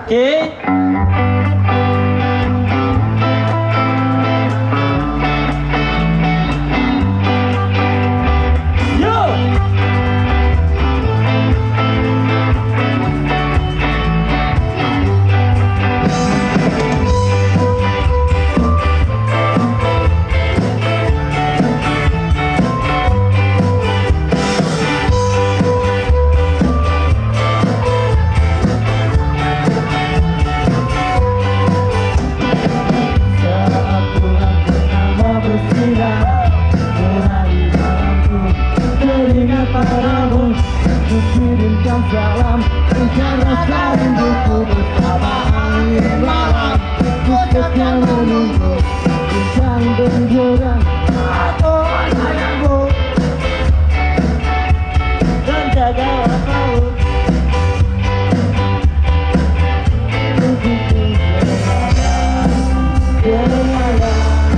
Oke. Salam karena rinduku bersama angin malam Pusatnya menunggu Bintang benjoran Aku sayangmu Dan jaga kamu Untukku berada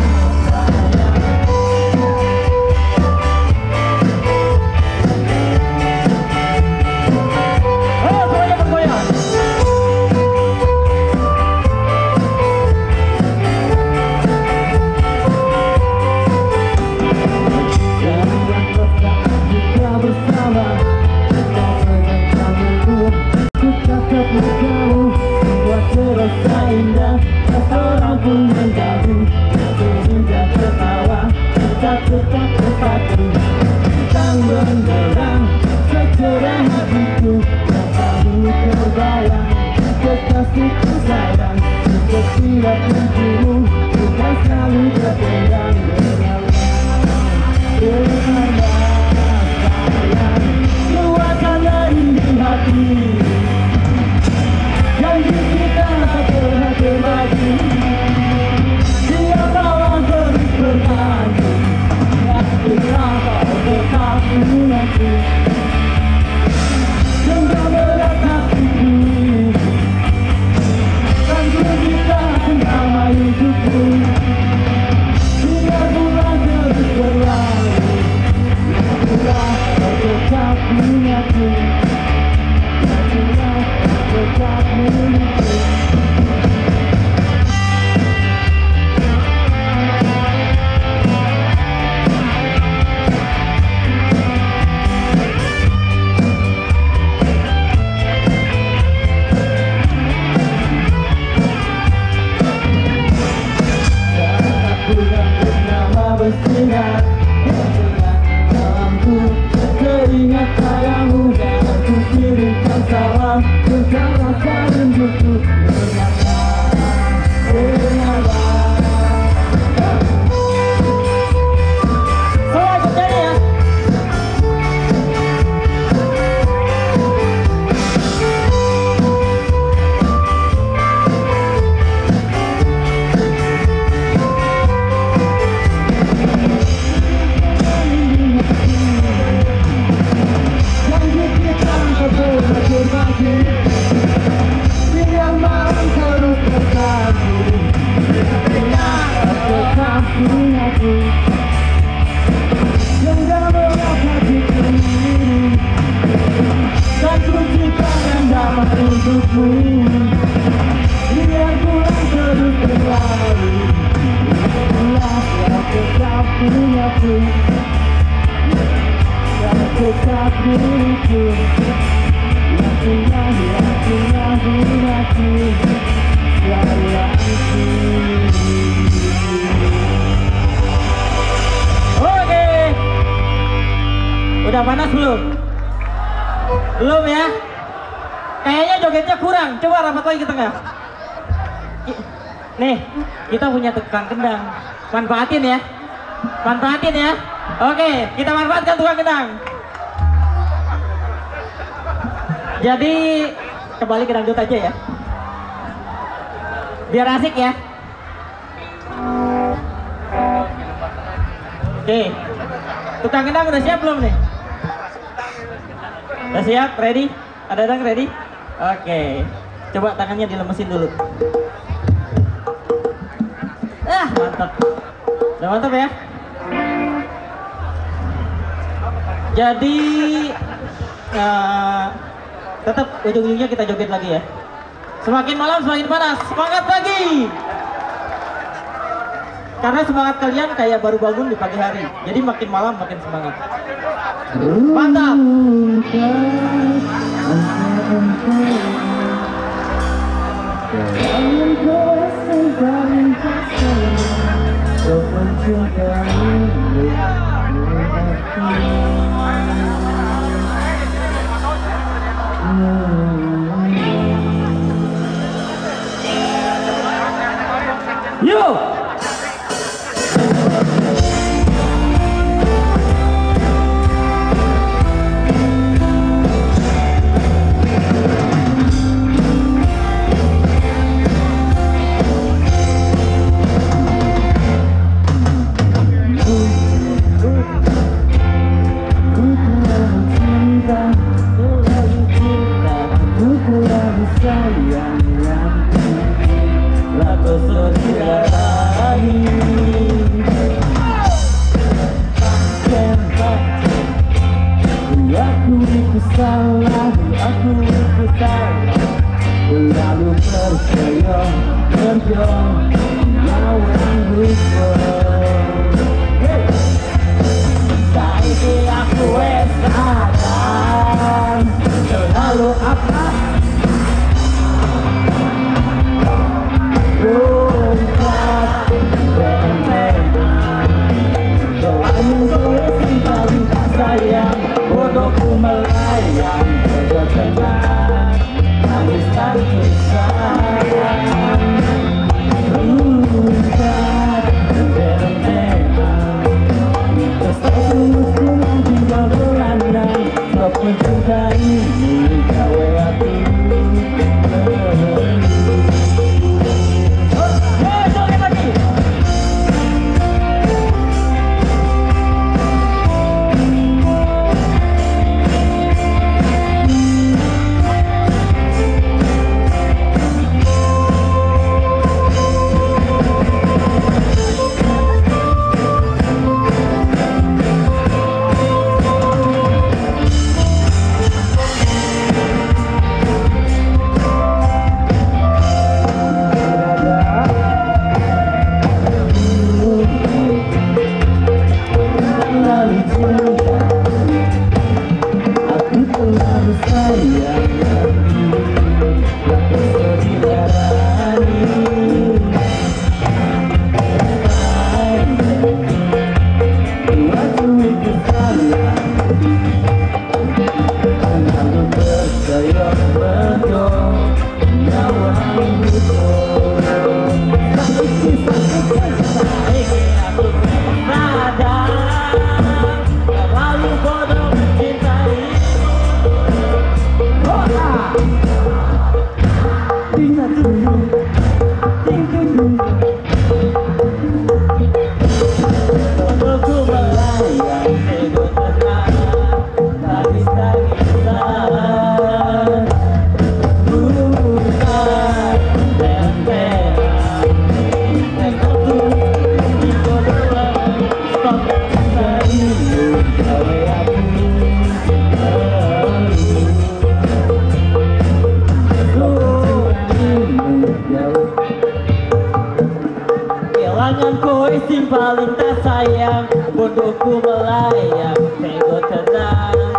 Udah panas belum? Belum ya? Kayaknya jogetnya kurang. Coba rapat lagi ke tengah. Nih, kita punya tukang kendang. Manfaatin ya. Manfaatin ya. Oke, kita manfaatkan tukang kendang. Jadi kembali ke dangdut aja ya. Biar asik ya. Oke. Tukang kendang udah siap belum nih? Udah siap? Ready? Ada dang ready? Oke. Coba tangannya dilemesin dulu. Mantap. Udah mantap ya? Jadi tetap ujung-ujungnya kita joget lagi ya. Semakin malam semakin panas. Semangat pagi. Karena semangat kalian kayak baru bangun di pagi hari. Jadi makin malam makin semangat. Mantap. Yuk. Lalu percaya lawan lupa. Saiki aku wes sadar lalu apa lompat benteng doamu sing paling tak sayang bodohku melayang bodoh tenang habis tangis sayang lompat benteng terus pulang tinggal berlandang sok mencintaimu gawe aku paling tak sayang bodohku melayang tengok tenang